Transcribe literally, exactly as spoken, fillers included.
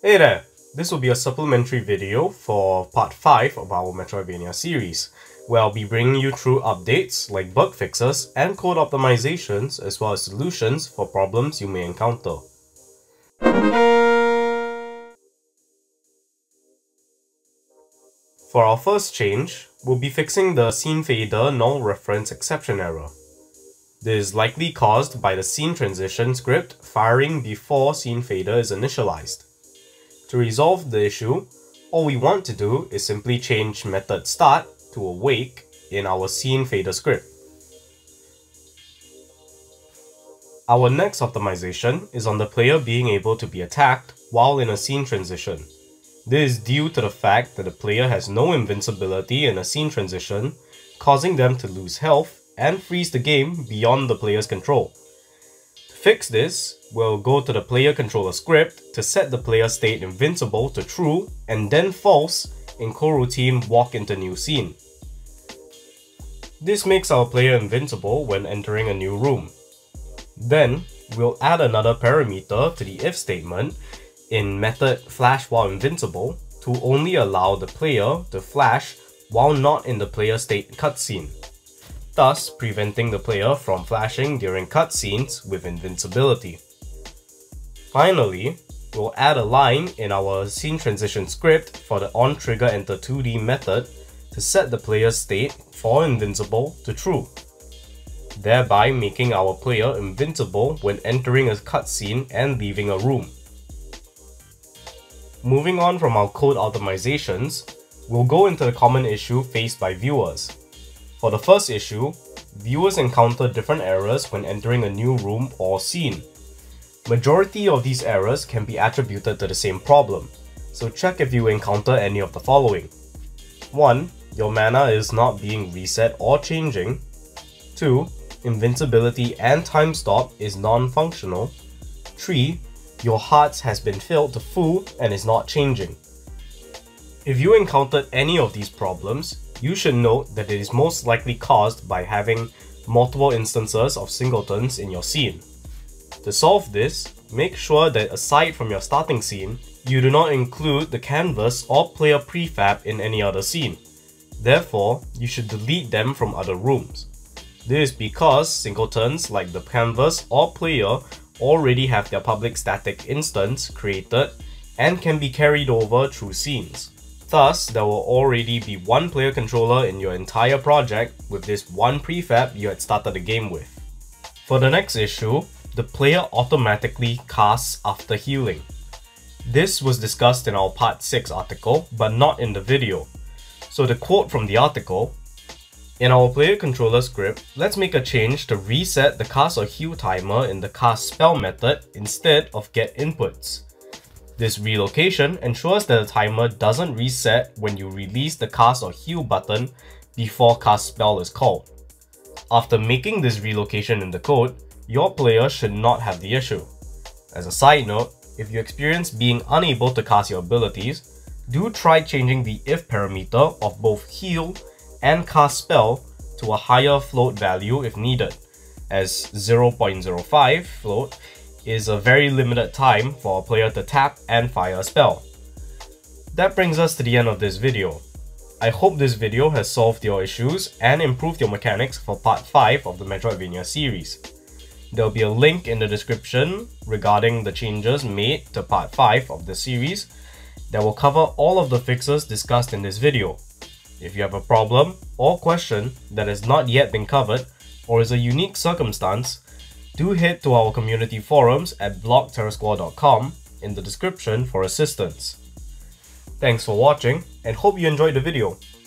Hey there! This will be a supplementary video for part five of our Metroidvania series, where I'll be bringing you through updates like bug fixes and code optimizations, as well as solutions for problems you may encounter. For our first change, we'll be fixing the SceneFader NullReferenceException error. This is likely caused by the scene transition script firing before SceneFader is initialized. To resolve the issue, all we want to do is simply change method start to awake in our SceneFader script. Our next optimization is on the player being able to be attacked while in a scene transition. This is due to the fact that the player has no invincibility in a scene transition, causing them to lose health and freeze the game beyond the player's control. To fix this, we'll go to the player controller script to set the player state invincible to true and then false in coroutine walk into new scene. This makes our player invincible when entering a new room. Then, we'll add another parameter to the if statement in method flash while invincible to only allow the player to flash while not in the player state cutscene, thus preventing the player from flashing during cutscenes with invincibility. Finally, we'll add a line in our scene transition script for the onTriggerEnter two D method to set the player's state for invincible to true, thereby making our player invincible when entering a cutscene and leaving a room. Moving on from our code optimizations, we'll go into the common issue faced by viewers. For the first issue, viewers encounter different errors when entering a new room or scene. Majority of these errors can be attributed to the same problem, so check if you encounter any of the following. one. Your mana is not being reset or changing. two. Invincibility and time stop is non-functional. three. Your hearts has been filled to full and is not changing. If you encountered any of these problems, you should note that it is most likely caused by having multiple instances of singletons in your scene. To solve this, make sure that aside from your starting scene, you do not include the canvas or player prefab in any other scene. Therefore, you should delete them from other rooms. This is because singletons like the canvas or player already have their public static instance created and can be carried over through scenes. Thus, there will already be one player controller in your entire project with this one prefab you had started the game with. For the next issue, the player automatically casts after healing. This was discussed in our part six article, but not in the video. So the quote from the article: in our player controller script, let's make a change to reset the cast or heal timer in the cast spell method instead of get inputs. This relocation ensures that the timer doesn't reset when you release the cast or heal button before cast spell is called. After making this relocation in the code, your player should not have the issue. As a side note, if you experience being unable to cast your abilities, do try changing the if parameter of both heal and cast spell to a higher float value if needed, as zero point zero five float is a very limited time for a player to tap and fire a spell. That brings us to the end of this video. I hope this video has solved your issues and improved your mechanics for part five of the Metroidvania series. There will be a link in the description regarding the changes made to part five of the series that will cover all of the fixes discussed in this video. If you have a problem or question that has not yet been covered or is a unique circumstance, do head to our community forums at blog terror squad dot com in the description for assistance. Thanks for watching and hope you enjoyed the video.